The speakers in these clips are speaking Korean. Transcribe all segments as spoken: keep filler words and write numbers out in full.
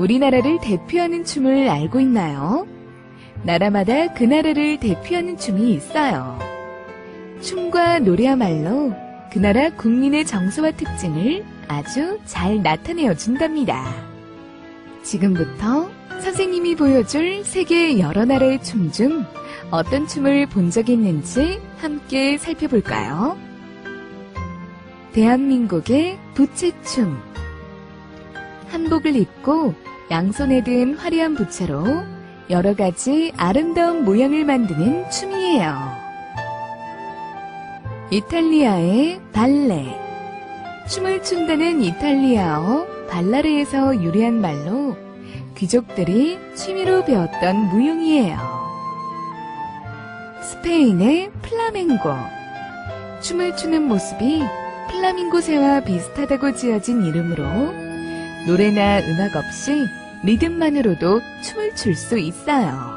우리나라를 대표하는 춤을 알고 있나요? 나라마다 그 나라를 대표하는 춤이 있어요. 춤과 노래야말로 그 나라 국민의 정서와 특징을 아주 잘 나타내어 준답니다. 지금부터 선생님이 보여줄 세계 여러 나라의 춤 중 어떤 춤을 본 적이 있는지 함께 살펴볼까요? 대한민국의 부채춤. 한복을 입고 양손에 든 화려한 부채로 여러 가지 아름다운 모양을 만드는 춤이에요. 이탈리아의 발레. 춤을 춘다는 이탈리아어 발라레에서 유래한 말로 귀족들이 취미로 배웠던 무용이에요. 스페인의 플라멩고. 춤을 추는 모습이 플라밍고 새와 비슷하다고 지어진 이름으로 노래나 음악 없이 리듬만으로도 춤을 출 수 있어요.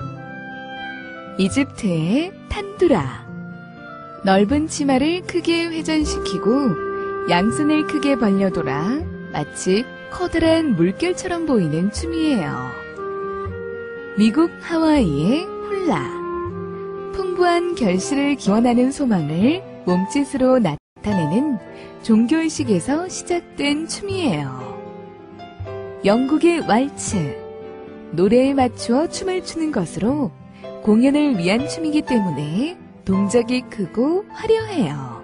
이집트의 탄두라. 넓은 치마를 크게 회전시키고 양손을 크게 벌려돌아 마치 커다란 물결처럼 보이는 춤이에요. 미국 하와이의 훌라. 풍부한 결실을 기원하는 소망을 몸짓으로 나타내는 종교의식에서 시작된 춤이에요. 영국의 왈츠. 노래에 맞추어 춤을 추는 것으로 공연을 위한 춤이기 때문에 동작이 크고 화려해요.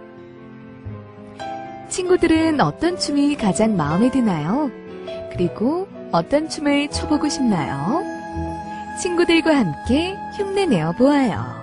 친구들은 어떤 춤이 가장 마음에 드나요? 그리고 어떤 춤을 춰보고 싶나요? 친구들과 함께 흉내내어 보아요.